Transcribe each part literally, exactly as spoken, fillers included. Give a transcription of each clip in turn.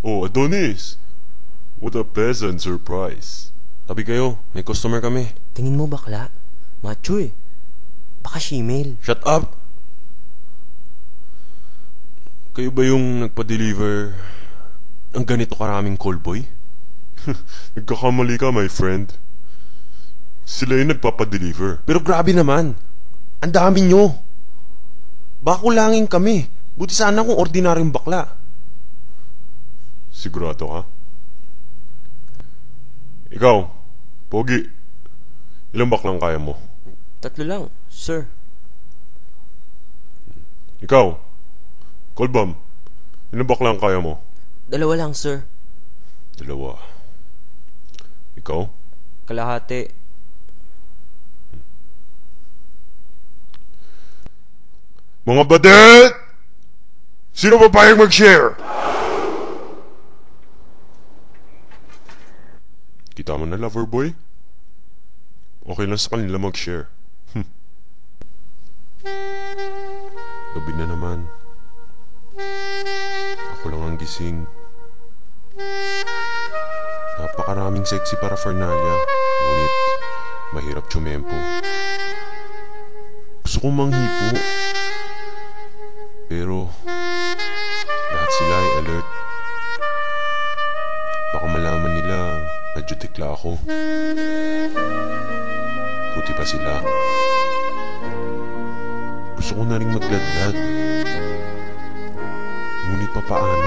Oh, Adonis! What a pleasant surprise. Tabi kayo, may customer kami. Tingin mo bakla? Macho eh. Baka shemale. Shut up! Kayo ba yung nagpa-deliver ng ganito karaming callboy? Nagkakamali ka, my friend. Sila yung nagpapadeliver. Pero grabe naman. Ang dami nyo. Baka kulangin kami. Buti sana kung ordinaryong bakla. Sigurado ka? Ikaw, Pogi, ilang baklang kaya mo? Tatlo lang, sir. Ikaw, Colbam, ilang baklang kaya mo? Dalawa lang, sir. Dalawa. Ikaw? Kalahati. Mga badet! Sino pa payag mag-share? Kita mo na, lover boy? Okay lang sa kanila mag-share. Hm. Gabi na naman. Ako lang ang gising. Napakaraming sexy paraphernalia. Ngunit, mahirap tsumempo. Gusto kong manghipo. Pero, lahat sila ay alert. Baka malaman nila medyo tikla ako. Puti pa sila. Gusto ko na rin magladlad. Ngunit papaano?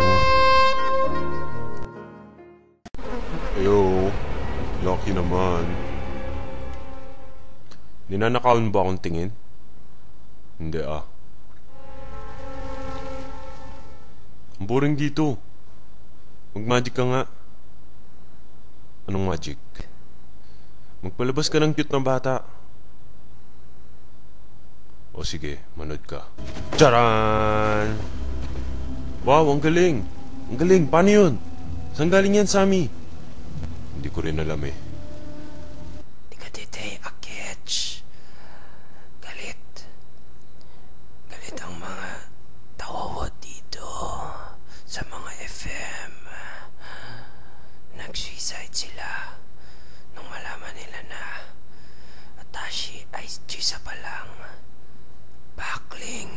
Ayo, lucky naman. Ninanakawan ba akong tingin? Hindi ah. Ang boring dito. Mag-magic ka nga. Anong magic? Magpalabas ka ng cute na bata. O sige, manood ka. Charan! Wow, ang galing! Ang galing, paano yun? Saan galing yan, Sammy? Hindi ko rin alam eh. Tikatitay aketch. Galit. Galit ang mga tawawat dito sa mga F M. Nag-suicide sila nung malaman nila na Atashi ay Chisa pa lang. Backling.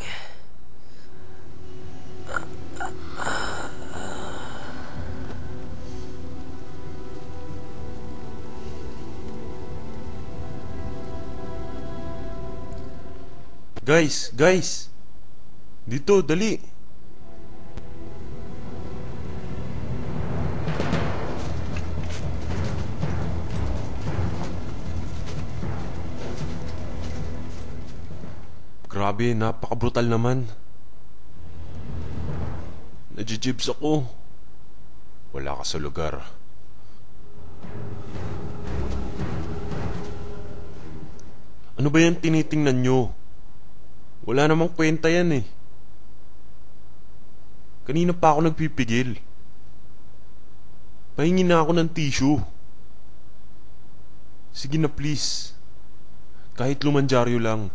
Guys, guys! Dito, dali! Grabe, napaka-brutal naman. Nadjijibs ako. Wala ka sa lugar. Ano ba yan tinitingnan nyo? Wala namang kwenta yan eh. Kanina pa ako nagpipigil. Pahingi na ako ng tissue. Sige na please. Kahit lumandyaryo lang.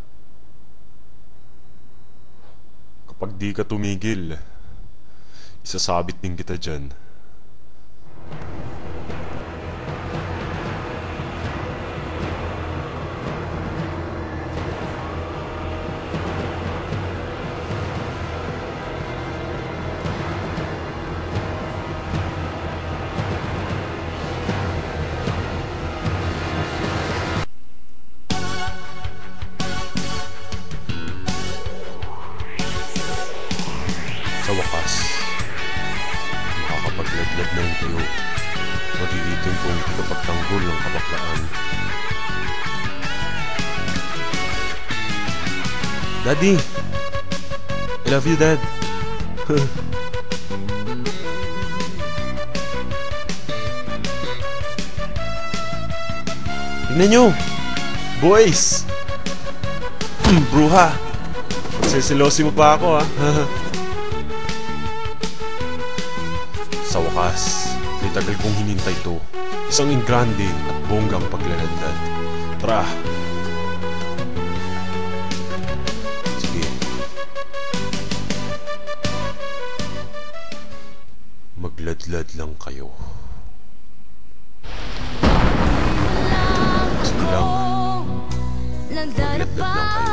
Kapag di ka tumigil, isasabit din kita dyan. Sa wakas, makakapagladlad na rin kayo. Magiging kong ikapagtanggol ng kabaklaan. Daddy! I love you, Dad! Tingnan nyo! Boys! Bruha! Sisilosi mo pa ako, ha? Sa wakas, may tagal kong hinintay to. Isang ingrande at bonggang paglalandad. Tara! Sige. Maglalandad. Magladlad lang kayo. Sige lang. Magladlad lang kayo.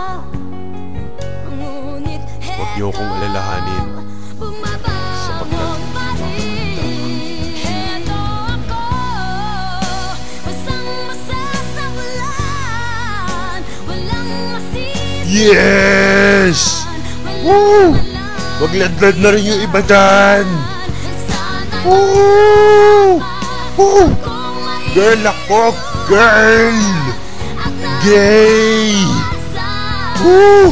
Huwag niyo akong alalahanin sa pagladlad. Yes! Woo! Magladlad na rin yung iba dyan! Woo! Woo! Girl ako! Girl! Gay! Woo!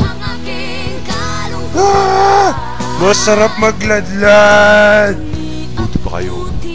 Ah! Masarap magladlad! Buti pa kayo.